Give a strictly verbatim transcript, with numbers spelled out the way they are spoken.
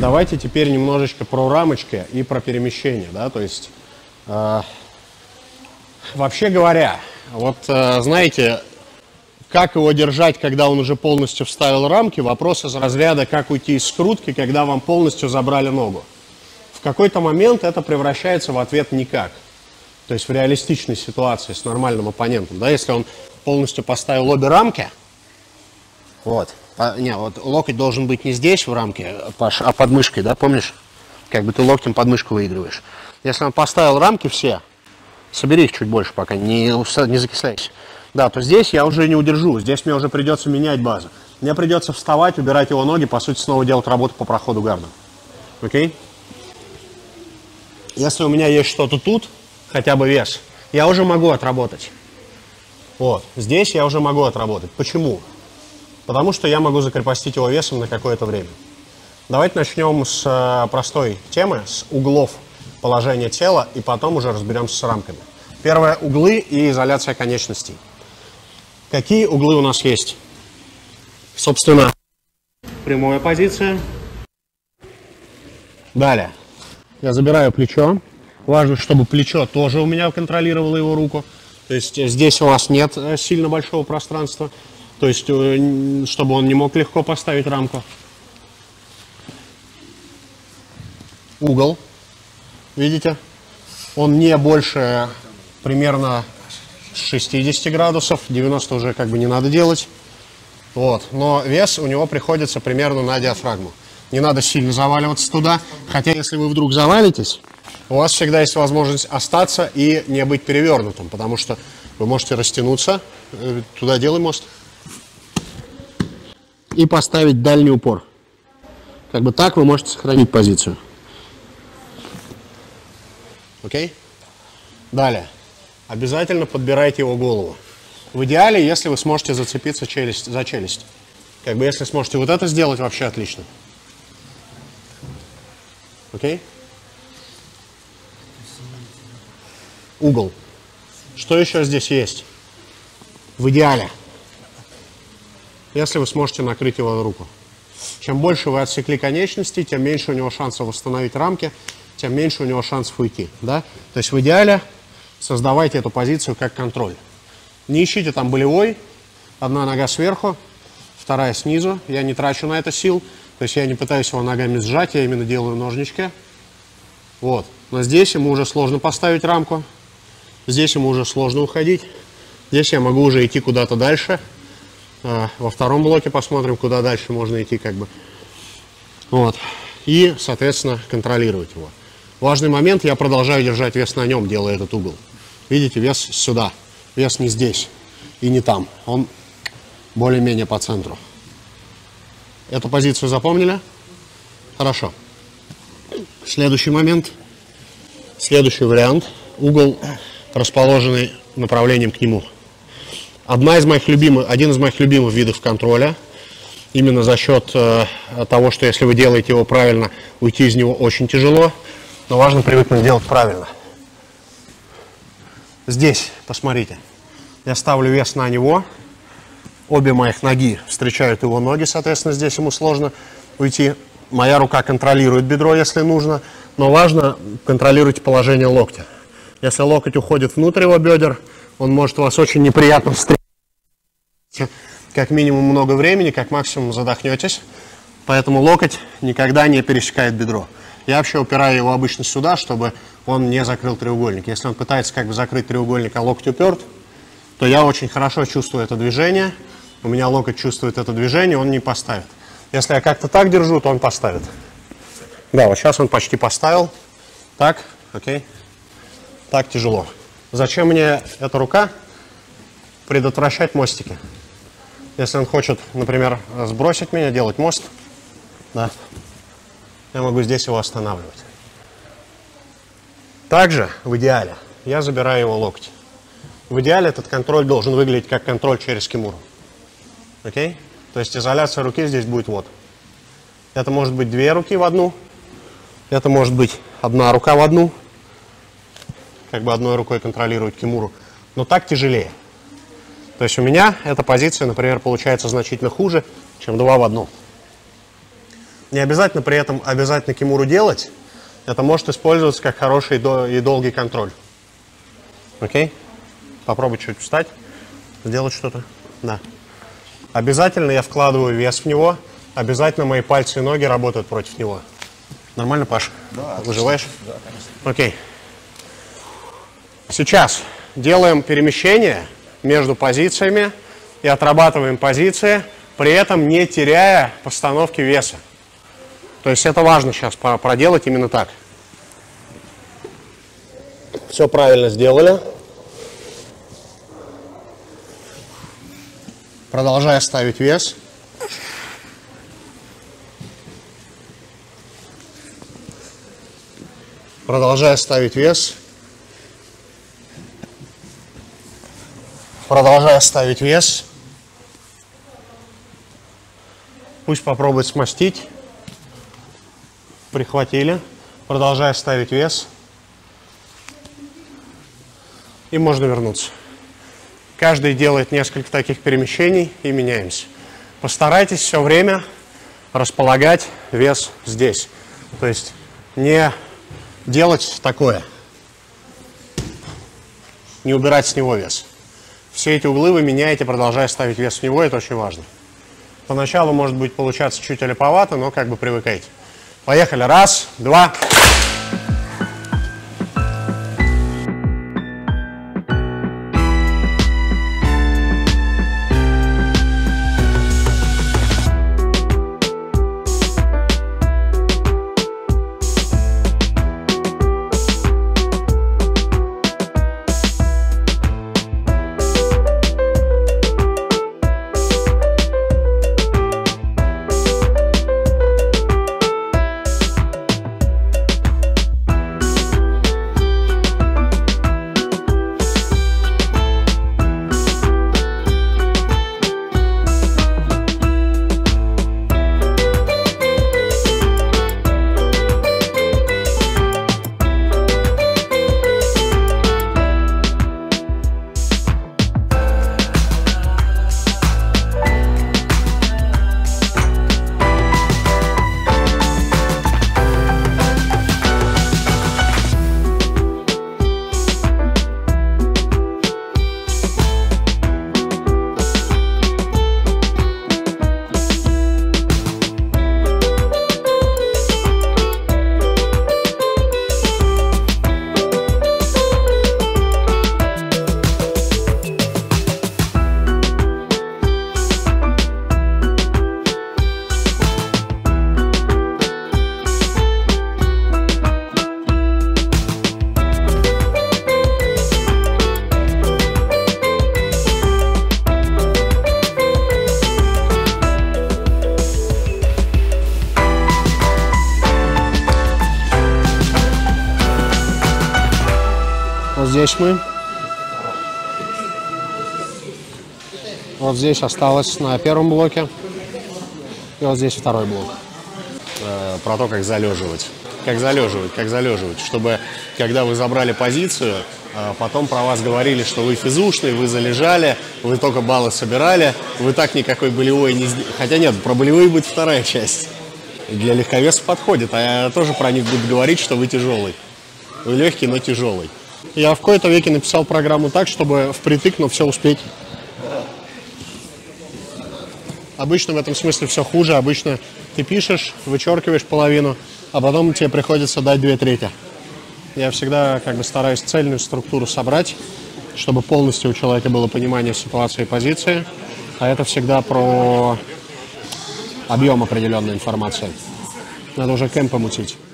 давайте теперь немножечко про рамочки и про перемещение, да, то есть, э, вообще говоря, вот, э, знаете, как его держать, когда он уже полностью вставил рамки, вопрос из разряда, как уйти из скрутки, когда вам полностью забрали ногу. В какой-то момент это превращается в ответ никак. То есть в реалистичной ситуации с нормальным оппонентом, да, если он полностью поставил обе рамки, вот, по, не, вот локоть должен быть не здесь в рамке, Паш, а под мышкой, да, помнишь? Как бы ты локтем под мышку выигрываешь. Если он поставил рамки все, собери их чуть больше пока, не, не закисляйся. Да, то здесь я уже не удержу, здесь мне уже придется менять базу. Мне придется вставать, убирать его ноги, по сути, снова делать работу по проходу гарда. Окей? Если у меня есть что-то тут, хотя бы вес, я уже могу отработать. Вот, здесь я уже могу отработать. Почему? Потому что я могу закрепостить его весом на какое-то время. Давайте начнем с э, простой темы, с углов положения тела, и потом уже разберемся с рамками. Первое – углы и изоляция конечностей. Какие углы у нас есть? Собственно, прямая позиция. Далее. Я забираю плечо. Важно, чтобы плечо тоже у меня контролировало его руку. То есть здесь у вас нет сильно большого пространства. То есть, чтобы он не мог легко поставить рамку. Угол. Видите? Он не больше примерно шестидесяти градусов. девяносто уже как бы не надо делать. Вот. Но вес у него приходится примерно на диафрагму. Не надо сильно заваливаться туда. Хотя, если вы вдруг завалитесь, у вас всегда есть возможность остаться и не быть перевернутым. Потому что вы можете растянуться. Туда делай мост. И поставить дальний упор. Как бы так вы можете сохранить позицию. Окей? Далее. Обязательно подбирайте его голову. В идеале, если вы сможете зацепиться челюсть, за челюсть. Как бы если сможете вот это сделать, вообще отлично. Окей? Угол. Что еще здесь есть? В идеале. Если вы сможете накрыть его руку. Чем больше вы отсекли конечности, тем меньше у него шансов восстановить рамки, тем меньше у него шансов уйти. Да? То есть в идеале создавайте эту позицию как контроль. Не ищите там болевой. Одна нога сверху, вторая снизу. Я не трачу на это сил. То есть я не пытаюсь его ногами сжать, я именно делаю ножнички. Вот. Но здесь ему уже сложно поставить рамку. Здесь ему уже сложно уходить. Здесь я могу уже идти куда-то дальше. Во втором блоке посмотрим, куда дальше можно идти, как бы. Вот. И, соответственно, контролировать его. Важный момент, я продолжаю держать вес на нем, делая этот угол. Видите, вес сюда. Вес не здесь и не там. Он более-менее по центру. Эту позицию запомнили? Хорошо. Следующий момент. Следующий вариант. Угол, расположенный направлением к нему. Одна из моих любимых, один из моих любимых видов контроля, именно за счет э, того, что если вы делаете его правильно, уйти из него очень тяжело, но важно привыкнуть делать правильно. Здесь, посмотрите, я ставлю вес на него, обе моих ноги встречают его ноги, соответственно, здесь ему сложно уйти. Моя рука контролирует бедро, если нужно, но важно контролировать положение локтя. Если локоть уходит внутрь его бедер, он может вас очень неприятно встретить. Как минимум много времени, как максимум задохнетесь. Поэтому локоть никогда не пересекает бедро. Я вообще упираю его обычно сюда, чтобы он не закрыл треугольник. Если он пытается как бы закрыть треугольник, а локоть уперт, то я очень хорошо чувствую это движение. У меня локоть чувствует это движение, он не поставит. Если я как-то так держу, то он поставит. Да, вот сейчас он почти поставил. Так, окей. Так тяжело. Зачем мне эта рука? Предотвращать мостики. Если он хочет, например, сбросить меня, делать мост, да, я могу здесь его останавливать. Также, в идеале, я забираю его локоть. В идеале этот контроль должен выглядеть как контроль через кимуру. Окей? То есть изоляция руки здесь будет вот. Это может быть две руки в одну. Это может быть одна рука в одну. Как бы одной рукой контролировать кимуру. Но так тяжелее. То есть у меня эта позиция, например, получается значительно хуже, чем два в одну. Не обязательно при этом обязательно кимуру делать. Это может использоваться как хороший и долгий контроль. Окей? Попробуй чуть встать, сделать что-то. Да. Обязательно я вкладываю вес в него. Обязательно мои пальцы и ноги работают против него. Нормально, Паш? Да. Выживаешь? Да, конечно. Окей. Сейчас делаем перемещение между позициями и отрабатываем позиции, при этом не теряя постановки веса. То есть это важно сейчас проделать именно так. Все правильно сделали. Продолжая ставить вес. Продолжая ставить вес. Продолжая ставить вес. Пусть попробует смастить. Прихватили. Продолжая ставить вес. И можно вернуться. Каждый делает несколько таких перемещений и меняемся. Постарайтесь все время располагать вес здесь. То есть не делать такое. Не убирать с него вес. Все эти углы вы меняете, продолжая ставить вес в него. Это очень важно. Поначалу может быть получаться чуть олиповато, но как бы привыкайте. Поехали. Раз, два. Здесь мы. Вот здесь осталось на первом блоке. И вот здесь второй блок. Э, про то, как залеживать. Как залеживать, как залеживать. Чтобы, когда вы забрали позицию, э, потом про вас говорили, что вы физушный, вы залежали, вы только баллы собирали, вы так никакой болевой не сделали. Хотя нет, про болевые будет вторая часть. И для легковесов подходит. А я тоже про них буду говорить, что вы тяжелый. Вы легкий, но тяжелый. Я в кои-то веке написал программу так, чтобы впритык, но все успеть. Обычно в этом смысле все хуже. Обычно ты пишешь, вычеркиваешь половину, а потом тебе приходится дать две трети. Я всегда как бы стараюсь цельную структуру собрать, чтобы полностью у человека было понимание ситуации и позиции. А это всегда про объем определенной информации. Надо уже кэмпы мутить.